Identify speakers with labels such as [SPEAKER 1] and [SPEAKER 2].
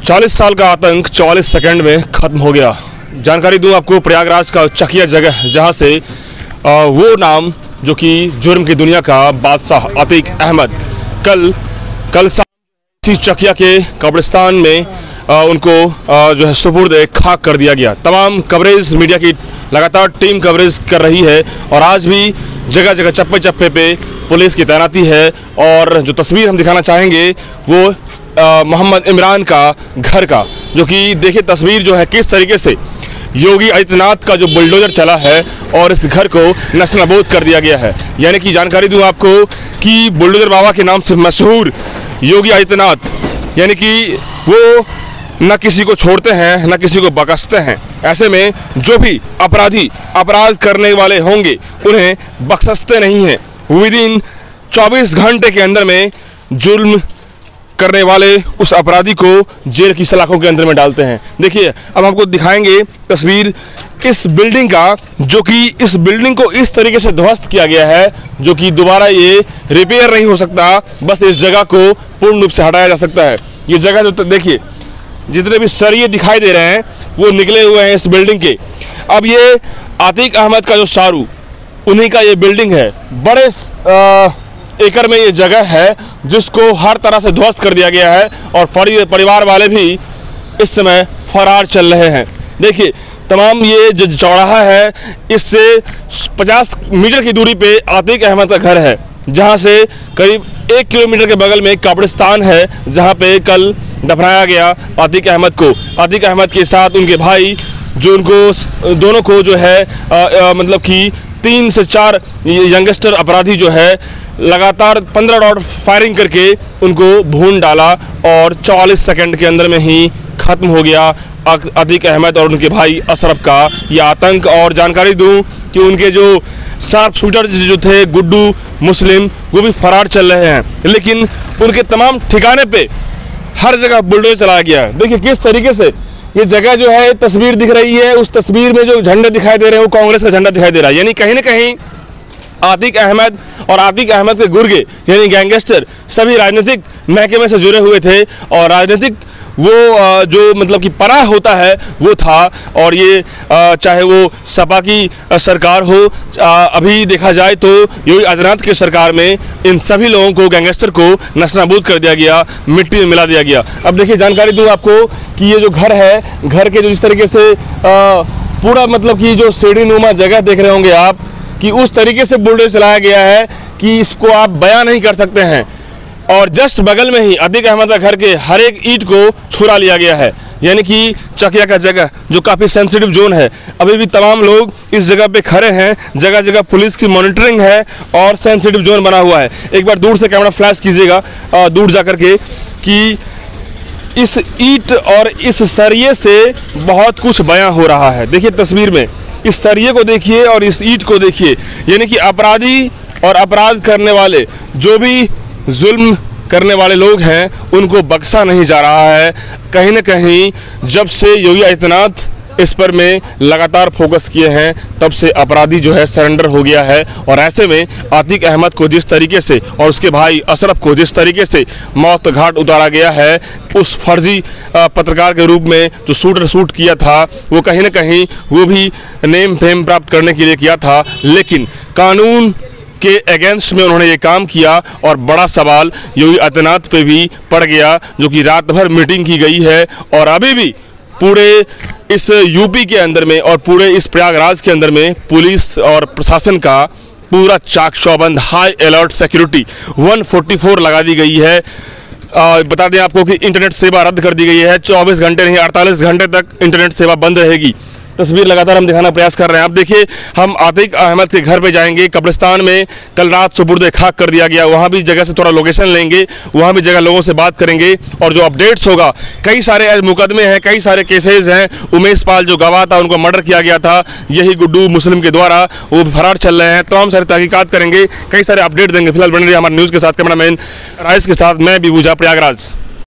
[SPEAKER 1] 40 साल का आतंक 44 सेकंड में खत्म हो गया। जानकारी दूं आपको, प्रयागराज का चकिया जगह जहां से वो नाम जो कि जुर्म की दुनिया का बादशाह अतीक अहमद कल इसी चकिया के कब्रिस्तान में उनको जो है सुपुर्द खाक कर दिया गया। तमाम कवरेज मीडिया की लगातार टीम कवरेज कर रही है और आज भी जगह जगह चप्पे चप्पे पे पुलिस की तैनाती है। और जो तस्वीर हम दिखाना चाहेंगे वो मोहम्मद इमरान का घर का, जो कि देखिए तस्वीर जो है किस तरीके से योगी आदित्यनाथ का जो बुलडोजर चला है और इस घर को नस्तानाबूद कर दिया गया है। यानी कि जानकारी दूं आपको कि बुलडोजर बाबा के नाम से मशहूर योगी आदित्यनाथ यानी कि वो न किसी को छोड़ते हैं न किसी को बख्शते हैं। ऐसे में जो भी अपराध करने वाले होंगे उन्हें बख्शते नहीं हैं। विदिन 24 घंटे के अंदर में जुल्म करने वाले उस अपराधी को जेल की सलाखों के अंदर में डालते हैं। देखिए अब आपको दिखाएंगे तस्वीर इस बिल्डिंग का, जो कि इस बिल्डिंग को इस तरीके से ध्वस्त किया गया है जो कि दोबारा ये रिपेयर नहीं हो सकता। बस इस जगह को पूर्ण रूप से हटाया जा सकता है। ये जगह जो देखिए जितने भी सरिये दिखाई दे रहे हैं वो निकले हुए हैं इस बिल्डिंग के। अब ये अतीक अहमद का जो शारू उन्हीं का ये बिल्डिंग है। बड़े एकड़ में ये जगह है जिसको हर तरह से ध्वस्त कर दिया गया है और परिवार वाले भी इस समय फरार चल रहे हैं। देखिए तमाम ये जो चौराहा है इससे 50 मीटर की दूरी पे अतीक अहमद का घर है, जहां से करीब 1 किलोमीटर के बगल में एक कब्रिस्तान है जहां पे कल दफनाया गया अतीक अहमद को। अतीक अहमद के साथ उनके भाई जो उनको दोनों को जो है मतलब कि 3 से 4 यंगस्टर अपराधी जो है लगातार 15 राउंड फायरिंग करके उनको भून डाला और 44 सेकंड के अंदर में ही ख़त्म हो गया अतीक अहमद और उनके भाई अशरफ का यह आतंक। और जानकारी दूं कि उनके जो शार्प शूटर जो थे गुड्डू मुस्लिम वो भी फरार चल रहे हैं, लेकिन उनके तमाम ठिकाने पे हर जगह बुलडोजर चलाया गया। देखिए किस तरीके से ये जगह जो है तस्वीर दिख रही है, उस तस्वीर में जो झंडे दिखाई दे रहे हैं वो कांग्रेस का झंडा दिखाई दे रहा है। यानी कहीं ना कहीं अतीक अहमद और अतीक अहमद के गुर्गे यानी गैंगस्टर सभी राजनीतिक महकमे से जुड़े हुए थे और राजनीतिक वो जो मतलब कि पराह होता है वो था। और ये चाहे वो सपा की सरकार हो, अभी देखा जाए तो योगी आदित्यनाथ की सरकार में इन सभी लोगों को गैंगस्टर को नस्तानाबूद कर दिया गया, मिट्टी में मिला दिया गया। अब देखिए जानकारी दूँ आपको कि ये जो घर है, घर के जो इस तरीके से पूरा मतलब कि जो सीढ़ी नुमा जगह देख रहे होंगे आप कि उस तरीके से बुलडोजर चलाया गया है कि इसको आप बयां नहीं कर सकते हैं। और जस्ट बगल में ही अतीक अहमद का घर के हर एक ईंट को छुरा लिया गया है। यानी कि चकिया का जगह जो काफ़ी सेंसिटिव जोन है, अभी भी तमाम लोग इस जगह पे खड़े हैं। जगह जगह पुलिस की मॉनिटरिंग है और सेंसिटिव जोन बना हुआ है। एक बार दूर से कैमरा फ्लैश कीजिएगा दूर जा कर के कि इस ईंट और इस सरिये से बहुत कुछ बयां हो रहा है। देखिए तस्वीर में इस सरिये को देखिए और इस ईंट को देखिए। यानी कि अपराधी और अपराध करने वाले जो भी जुल्म करने वाले लोग हैं उनको बख्शा नहीं जा रहा है। कहीं ना कहीं जब से योगी आदित्यनाथ इस पर में लगातार फोकस किए हैं तब से अपराधी जो है सरेंडर हो गया है। और ऐसे में अतीक अहमद को जिस तरीके से और उसके भाई अशरफ को जिस तरीके से मौत घाट उतारा गया है, उस फर्जी पत्रकार के रूप में जो शूट किया था वो कहीं ना कहीं वो भी नेम फेम प्राप्त करने के लिए किया था, लेकिन कानून के अगेंस्ट में उन्होंने ये काम किया। और बड़ा सवाल योगी आदित्यनाथ पे भी पड़ गया, जो कि रात भर मीटिंग की गई है और अभी भी पूरे इस यूपी के अंदर में और पूरे इस प्रयागराज के अंदर में पुलिस और प्रशासन का पूरा चाक चौबंद हाई अलर्ट सिक्योरिटी 144 लगा दी गई है। बता दें आपको कि इंटरनेट सेवा रद्द कर दी गई है। 24 घंटे नहीं 48 घंटे तक इंटरनेट सेवा बंद रहेगी। तस्वीर लगातार हम दिखाना प्रयास कर रहे हैं। आप देखिए हम अतीक अहमद के घर पे जाएंगे। कब्रिस्तान में कल रात सुपुर्द खाक कर दिया गया, वहाँ भी जगह से थोड़ा लोकेशन लेंगे, वहाँ भी जगह लोगों से बात करेंगे और जो अपडेट्स होगा, कई सारे मुकदमे हैं, कई सारे केसेज हैं। उमेश पाल जो गवाह था उनको मर्डर किया गया था यही गुड्डू मुस्लिम के द्वारा, वो फरार चल रहे हैं। तमाम सारी तहकीकात करेंगे, कई सारे अपडेट देंगे। फिलहाल बने रहिए हमारे न्यूज़ के साथ। कैमरामैन राइस के साथ मैं बिबूजा, प्रयागराज।